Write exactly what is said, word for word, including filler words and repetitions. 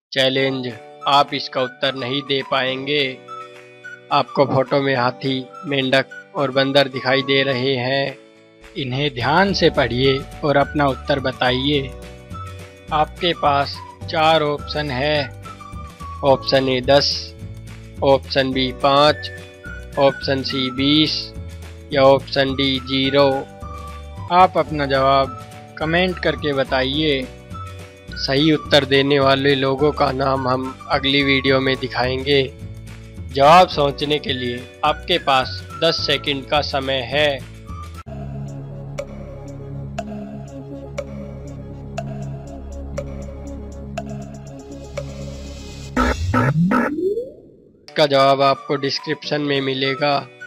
Challenge, आप इसका उत्तर नहीं दे पाएंगे। आपको फोटो में हाथी, मेंढक और बंदर दिखाई दे रहे हैं। इन्हें ध्यान से पढ़िए और अपना उत्तर बताइए। आपके पास चार ऑप्शन है। ऑप्शन ए दस, ऑप्शन बी पाँच, ऑप्शन सी बीस या ऑप्शन डी जीरो। आप अपना जवाब कमेंट करके बताइए। सही उत्तर देने वाले लोगों का नाम हम अगली वीडियो में दिखाएंगे। जवाब सोचने के लिए आपके पास दस सेकंड का समय है। इसका जवाब आपको डिस्क्रिप्शन में मिलेगा।